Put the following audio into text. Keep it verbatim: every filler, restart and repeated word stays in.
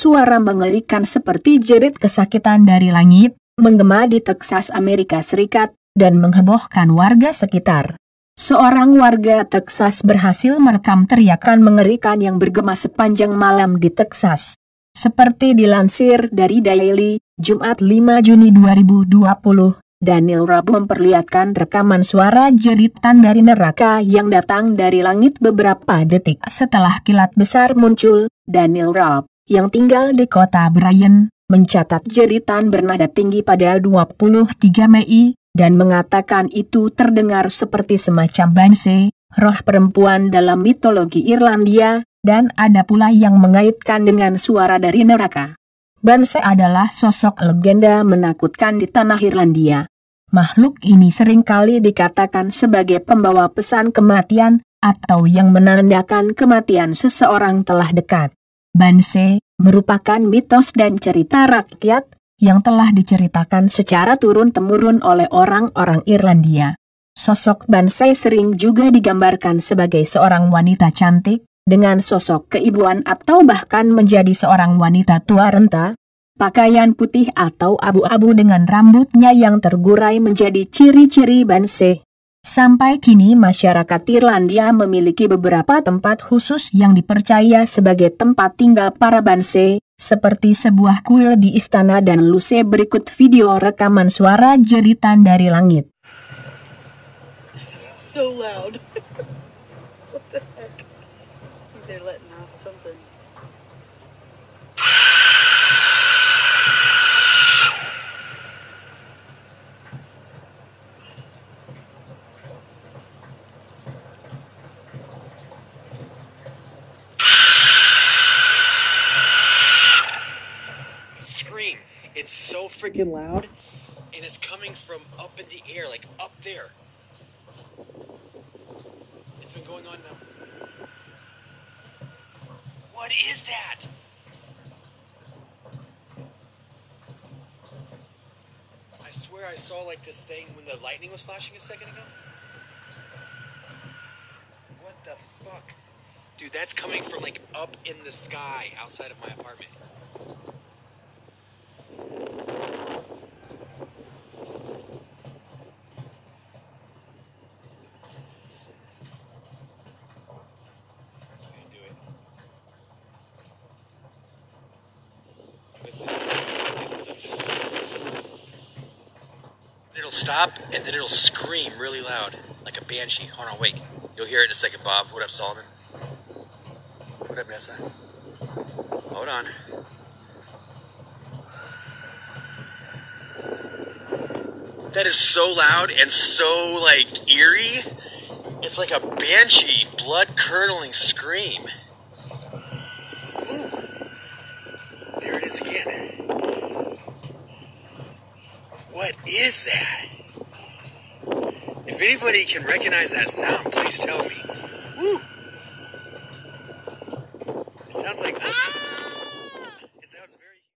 suara mengerikan seperti jerit kesakitan dari langit, menggema di Texas, Amerika Serikat, dan menghebohkan warga sekitar. Seorang warga Texas berhasil merekam teriakan mengerikan yang bergema sepanjang malam di Texas. Seperti dilansir dari Daily, Jumat lima Juni dua ribu dua puluh, Daniel Robb memperlihatkan rekaman suara jeritan dari neraka yang datang dari langit beberapa detik setelah kilat besar muncul. Daniel Robb, yang tinggal di kota Bryan, mencatat jeritan bernada tinggi pada dua puluh tiga Mei, dan mengatakan itu terdengar seperti semacam banshee, roh perempuan dalam mitologi Irlandia, dan ada pula yang mengaitkan dengan suara dari neraka. Banshee adalah sosok legenda menakutkan di tanah Irlandia. Makhluk ini seringkali dikatakan sebagai pembawa pesan kematian, atau yang menandakan kematian seseorang telah dekat. Banshee merupakan mitos dan cerita rakyat yang telah diceritakan secara turun-temurun oleh orang-orang Irlandia. Sosok Banshee sering juga digambarkan sebagai seorang wanita cantik, dengan sosok keibuan atau bahkan menjadi seorang wanita tua renta. Pakaian putih atau abu-abu dengan rambutnya yang tergurai menjadi ciri-ciri Banshee. Sampai kini masyarakat Irlandia memiliki beberapa tempat khusus yang dipercaya sebagai tempat tinggal para Banshee, seperti sebuah kuil di istana dan Luce. Berikut video rekaman suara jeritan dari langit. So loud. What the heck? They're letting off something. Scream. It's so freaking loud, and it's coming from up in the air, like up there. It's been going on now. What is that? I swear I saw like this thing when the lightning was flashing a second ago. What the fuck? Dude, that's coming from like up in the sky outside of my apartment. It'll stop and then it'll scream really loud, like a banshee. Hold on, wait. You'll hear it in a second, Bob. What up, Solomon? What up, Nessa? Hold on. That is so loud and so, like, eerie. It's like a banshee, blood-curdling scream. Ooh. There it is again. What is that? If anybody can recognize that sound, please tell me. Woo! It sounds